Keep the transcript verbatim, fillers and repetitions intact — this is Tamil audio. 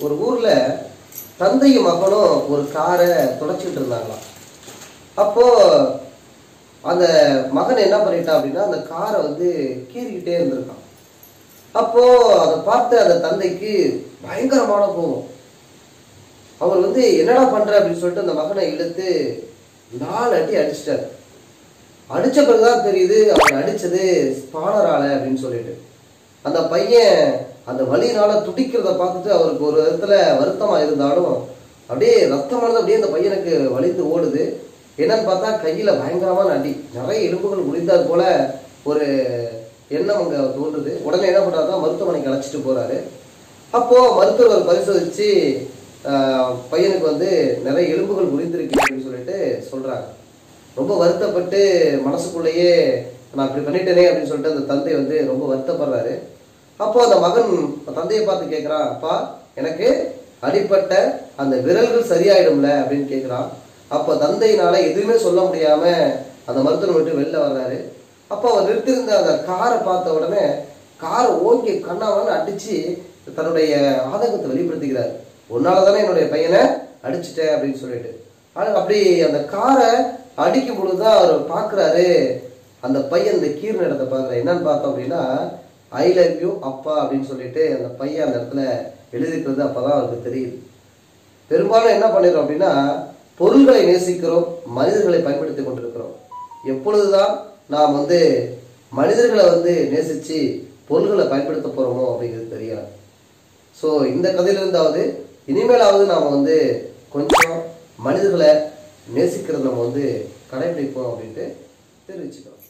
ஒரு ஊர்ல தந்தையும் மகனும் ஒரு காரை துடைச்சிட்டு இருந்தாங்களாம். அப்போ அந்த மகன் என்ன பண்ணிட்டான் அப்படின்னா அந்த காரை வந்து கீறிக்கிட்டே இருந்திருக்கான். அப்போ அதை பார்த்து அந்த தந்தைக்கு பயங்கரமான கோபம். அவர் வந்து என்னடா பண்ற அப்படின்னு சொல்லிட்டு அந்த மகனை இழுத்து நாலு அடி அடிச்சிட்டாரு. அடிச்ச பிறகுதான் தெரியுது அவர் அடிச்சது ஸ்பானரால அப்படின்னு சொல்லிட்டு. அந்த பையன் அந்த வலியினால துடிக்கிறத பார்த்துட்டு அவருக்கு ஒரு இடத்துல வருத்தமா இருந்தாலும் அப்படியே ரத்தமானது அப்படியே அந்த பையனுக்கு வலித்து ஓடுது. என்னன்னு பார்த்தா கையில பயங்கரமான அடி, நிறைய எலும்புகள் முறிந்தாது போல ஒரு எண்ணம் அங்க தோன்றுது. உடனே என்ன பண்றாருன்னா மருத்துவமனைக்கு அழைச்சிட்டு போறாரு. அப்போ மருத்துவர் பரிசோதிச்சு பையனுக்கு வந்து நிறைய எலும்புகள் முறிந்திருக்கு அப்படின்னு சொல்லிட்டு சொல்றாங்க. ரொம்ப வருத்தப்பட்டு மனசுக்குள்ளேயே நான் இப்படி பண்ணிட்டேனே அப்படின்னு சொல்லிட்டு அந்த தந்தை வந்து ரொம்ப வருத்தப்படுறாரு. அப்போ அந்த மகன் தந்தையை பார்த்து கேட்கிறான், அப்பா எனக்கு அடிப்பட்ட அந்த விரல்கள் சரியாயிடும்ல அப்படின்னு கேட்கிறான். அப்போ தந்தையினால எதுவுமே சொல்ல முடியாம அந்த மருத்துவம் விட்டு வெளில வர்றாரு. அப்போ அவர் நிறுத்திருந்த அந்த காரை பார்த்த உடனே காரை ஓங்கி கண்ணாவன்னு அடிச்சு தன்னுடைய ஆதங்கத்தை வெளிப்படுத்திக்கிறார். உன்னால தானே என்னுடைய பையனை அடிச்சுட்டேன் அப்படின்னு சொல்லிட்டு. அப்படி அந்த காரை அடிக்கும் பொழுதுதான் அவர் பாக்குறாரு, அந்த பையன் இந்த கீர்ன இடத்தை பாக்குறாரு. என்னன்னு பார்த்தோம் அப்படின்னா ஐ லவ் யூ அப்பா அப்படின்னு சொல்லிட்டு அந்த பையன் அந்த இடத்துல எழுதிக்கிறது அப்பதான் அவருக்கு தெரியுது. பெரும்பாலும் என்ன பண்ணிடுறோம் அப்படின்னா பொருள்களை நேசிக்கிறோம், மனிதர்களை பயன்படுத்தி கொண்டிருக்கிறோம். எப்பொழுதுதான் நாம் வந்து மனிதர்களை வந்து நேசிச்சு பொருள்களை பயன்படுத்த போறோமோ அப்படிங்கிறது தெரியல. ஸோ இந்த கதையிலிருந்தாவது இனிமேலாவது நாம் வந்து கொஞ்சம் மனிதர்களை நேசிக்கிறது நம்ம வந்து கடைபிடிப்போம் அப்படின்ட்டு தெரிவிச்சுக்கிறோம்.